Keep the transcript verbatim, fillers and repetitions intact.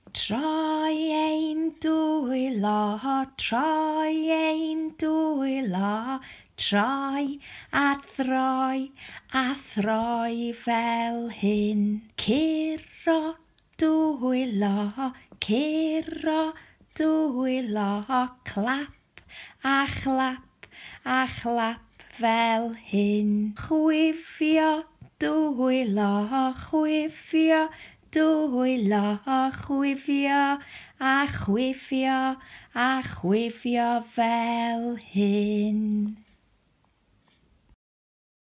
Troi ein dwylo, troi ein dwylo, troi a throi, a throi fel hyn. Curo, dwylo, curo, dwylo, clap a chlap, a chlap fel hyn. Chwifio, dwylo, chwifio, dwylo, chwifio, a chwifio, a chwifio fel hyn.